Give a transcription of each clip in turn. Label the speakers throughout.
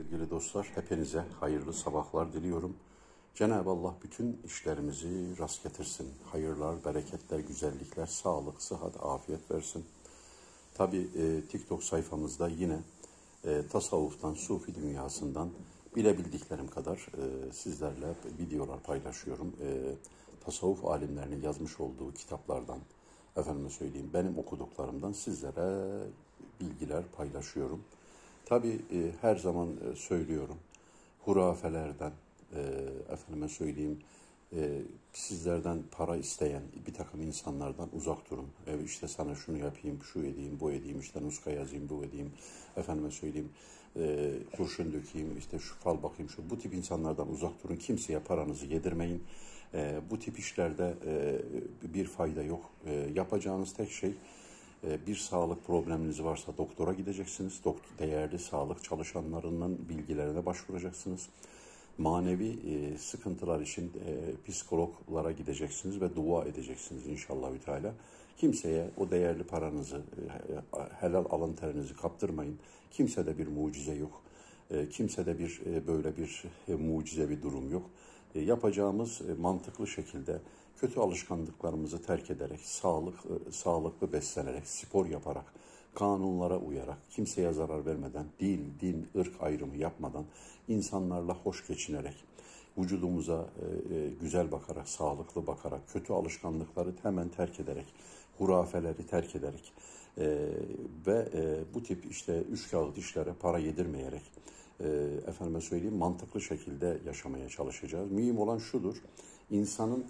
Speaker 1: sevgili dostlar, hepinize hayırlı sabahlar diliyorum. Cenab-ı Allah bütün işlerimizi rast getirsin. Hayırlar, bereketler, güzellikler, sağlık, sıhhat, afiyet versin. Tabii TikTok sayfamızda yine tasavvuftan, sufi dünyasından bilebildiklerim kadar sizlerle videolar paylaşıyorum. Tasavvuf alimlerinin yazmış olduğu kitaplardan, efendime söyleyeyim, benim okuduklarımdan sizlere bilgiler paylaşıyorum. Tabii her zaman söylüyorum, hurafelerden, efendime söyleyeyim, sizlerden para isteyen bir takım insanlardan uzak durun. İşte sana şunu yapayım, şu edeyim, bu edeyim, işte nuska yazayım, bu edeyim, efendime söyleyeyim, kurşun dökeyim, işte şu fal bakayım, şu. Bu tip insanlardan uzak durun. Kimseye paranızı yedirmeyin. Bu tip işlerde bir fayda yok. Yapacağınız tek şey, bir sağlık probleminiz varsa doktora gideceksiniz. Değerli sağlık çalışanlarının bilgilerine başvuracaksınız. Manevi sıkıntılar için psikologlara gideceksiniz ve dua edeceksiniz inşallahü teala. Kimseye o değerli paranızı, helal alın terinizi kaptırmayın. Kimsede bir mucize yok. Kimsede bir böyle bir mucize bir durum yok. Yapacağımız mantıklı şekilde kötü alışkanlıklarımızı terk ederek, sağlıklı beslenerek, spor yaparak, kanunlara uyarak, kimseye zarar vermeden, din, ırk ayrımı yapmadan, insanlarla hoş geçinerek, vücudumuza güzel bakarak, sağlıklı bakarak, kötü alışkanlıkları hemen terk ederek, hurafeleri terk ederek ve bu tip işte üç kağıt işlere para yedirmeyerek, efendime söyleyeyim, mantıklı şekilde yaşamaya çalışacağız. Mühim olan şudur, insanın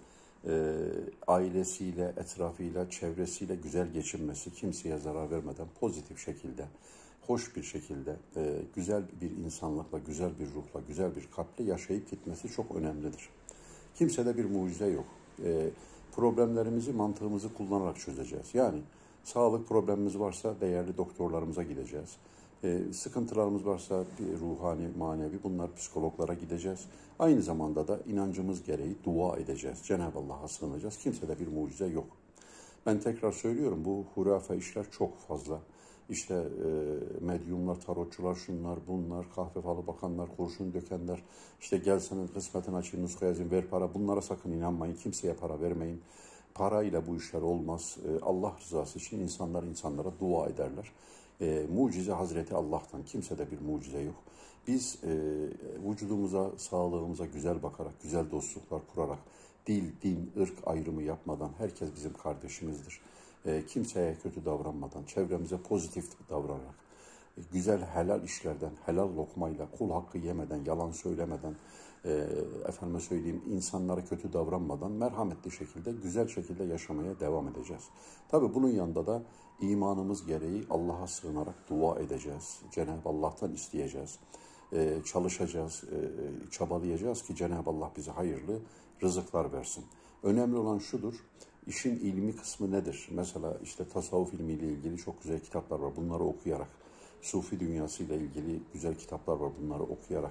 Speaker 1: ailesiyle, etrafıyla, çevresiyle güzel geçinmesi, kimseye zarar vermeden pozitif şekilde, hoş bir şekilde, güzel bir insanlıkla, güzel bir ruhla, güzel bir kalple yaşayıp gitmesi çok önemlidir. Kimsede bir mucize yok. Problemlerimizi, mantığımızı kullanarak çözeceğiz. Yani sağlık problemimiz varsa değerli doktorlarımıza gideceğiz. Sıkıntılarımız varsa bir ruhani, manevi, bunlar psikologlara gideceğiz. Aynı zamanda da inancımız gereği dua edeceğiz. Cenab-ı Allah'a sığınacağız. Kimsede bir mucize yok. Ben tekrar söylüyorum, bu hurafe işler çok fazla. İşte medyumlar, tarotçular, şunlar, bunlar, kahve falı bakanlar, kurşun dökenler, işte gel senin kısmetin açayım, nuska yazayım, ver para. Bunlara sakın inanmayın, kimseye para vermeyin. Parayla bu işler olmaz. Allah rızası için insanlara dua ederler. Mucize Hazreti Allah'tan, kimsede bir mucize yok. Biz vücudumuza, sağlığımıza güzel bakarak, güzel dostluklar kurarak, din, ırk ayrımı yapmadan herkes bizim kardeşimizdir. Kimseye kötü davranmadan, çevremize pozitif davranarak, güzel helal işlerden, helal lokmayla, kul hakkı yemeden, yalan söylemeden, efendime söyleyeyim, insanlara kötü davranmadan, merhametli şekilde, güzel şekilde yaşamaya devam edeceğiz. Tabii bunun yanında da imanımız gereği Allah'a sığınarak dua edeceğiz. Cenab-ı Allah'tan isteyeceğiz. Çalışacağız, çabalayacağız ki Cenab-ı Allah bize hayırlı rızıklar versin. Önemli olan şudur, işin ilmi kısmı nedir? Mesela işte tasavvuf ilmiyle ilgili çok güzel kitaplar var. Bunları okuyarak, sufi dünyasıyla ilgili güzel kitaplar var. Bunları okuyarak,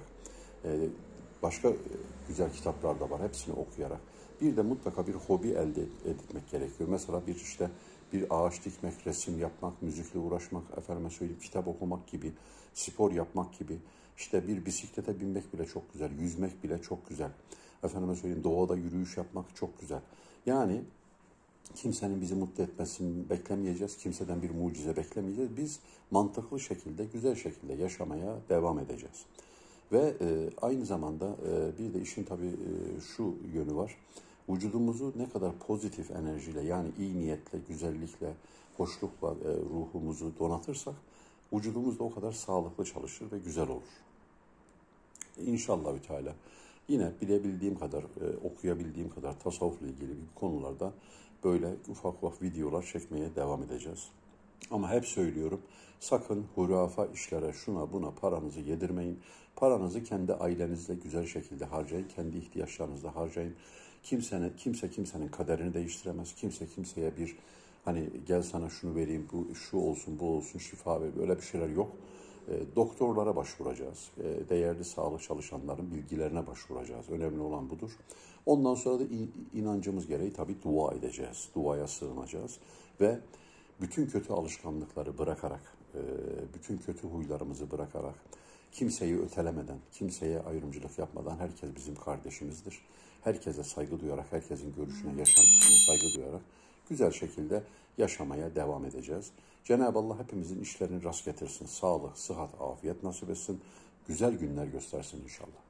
Speaker 1: başka güzel kitaplar da var. Hepsini okuyarak. Bir de mutlaka bir hobi elde etmek gerekiyor. Mesela bir ağaç dikmek, resim yapmak, müzikle uğraşmak, efendime söyleyeyim, kitap okumak gibi, spor yapmak gibi. İşte bir bisiklete binmek bile çok güzel, yüzmek bile çok güzel. Efendime söyleyeyim, doğada yürüyüş yapmak çok güzel. Yani kimsenin bizi mutlu etmesini beklemeyeceğiz. Kimseden bir mucize beklemeyeceğiz. Biz mantıklı şekilde, güzel şekilde yaşamaya devam edeceğiz. Ve aynı zamanda bir de işin tabii şu yönü var. Vücudumuzu ne kadar pozitif enerjiyle, yani iyi niyetle, güzellikle, hoşlukla ruhumuzu donatırsak, vücudumuz da o kadar sağlıklı çalışır ve güzel olur. İnşallahü Teala yine bilebildiğim kadar, okuyabildiğim kadar tasavvufla ilgili bir konularda böyle ufak videolar çekmeye devam edeceğiz. Ama hep söylüyorum, sakın hurafa işlere, şuna buna paranızı yedirmeyin. Paranızı kendi ailenizle güzel şekilde harcayın, kendi ihtiyaçlarınızla harcayın. Kimse kimsenin kaderini değiştiremez. Kimse kimseye bir hani gel sana şunu vereyim, bu şu olsun, bu olsun, şifa ver, böyle bir şeyler yok. Doktorlara başvuracağız. Değerli sağlık çalışanların bilgilerine başvuracağız. Önemli olan budur. Ondan sonra da inancımız gereği tabii dua edeceğiz. Duaya sığınacağız ve bütün kötü alışkanlıkları bırakarak, bütün kötü huylarımızı bırakarak, kimseyi ötelemeden, kimseye ayrımcılık yapmadan herkes bizim kardeşimizdir. Herkese saygı duyarak, herkesin görüşüne, yaşantısına saygı duyarak güzel şekilde yaşamaya devam edeceğiz. Cenab-ı Allah hepimizin işlerini rast getirsin. Sağlık, sıhhat, afiyet nasip etsin. Güzel günler göstersin inşallah.